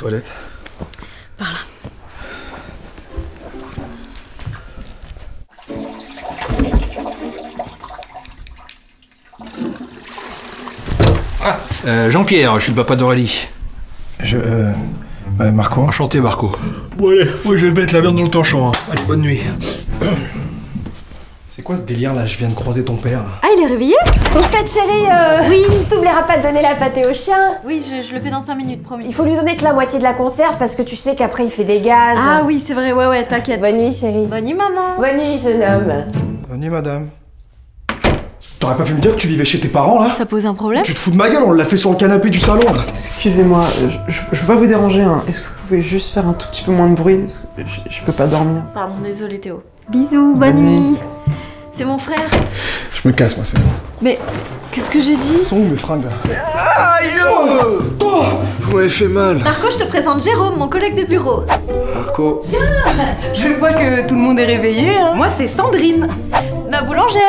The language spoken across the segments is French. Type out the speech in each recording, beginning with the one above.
toilettes? Par là. Jean-Pierre, je suis le papa d'Aurélie. Marco. Enchanté, Marco. Bon allez, moi je vais mettre la viande dans le torchon. Hein. Allez, bonne nuit. C'est quoi ce délire là? Je viens de croiser ton père. Ah, il est réveillé? Au fait, chérie, oui, t'oublieras pas de donner la pâtée au chien. Oui, je le fais dans 5 minutes, promis. Il faut lui donner que la moitié de la conserve parce que tu sais qu'après il fait des gaz. Ah oui, c'est vrai, ouais, t'inquiète. Bonne nuit, chérie. Bonne nuit, maman. Bonne nuit, jeune homme. Bonne nuit, madame. T'aurais pas pu me dire que tu vivais chez tes parents là? Ça pose un problème? Tu te fous de ma gueule, on l'a fait sur le canapé du salon là. Excusez-moi, je veux pas vous déranger, hein. Est-ce que vous pouvez juste faire un tout petit peu moins de bruit? Parce que je peux pas dormir. Pardon, désolé Théo. Bisous, bonne nuit. C'est mon frère. Je me casse, moi, c'est bon. Mais qu'est-ce que j'ai dit? Sont où mes fringues là? Aïe! Oh, vous m'avez fait mal. Marco, je te présente Jérôme, mon collègue de bureau. Marco. Je vois que tout le monde est réveillé, hein. Moi, c'est Sandrine. Ma boulangère.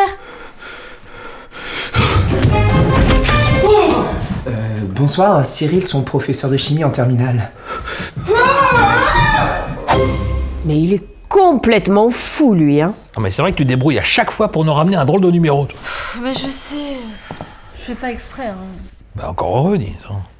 Bonsoir, Cyril, son professeur de chimie en terminale. Mais il est complètement fou, lui, hein. Non mais c'est vrai que tu te débrouilles à chaque fois pour nous ramener un drôle de numéro. Toi. Mais je sais. Je fais pas exprès, hein. Bah encore heureux, dis.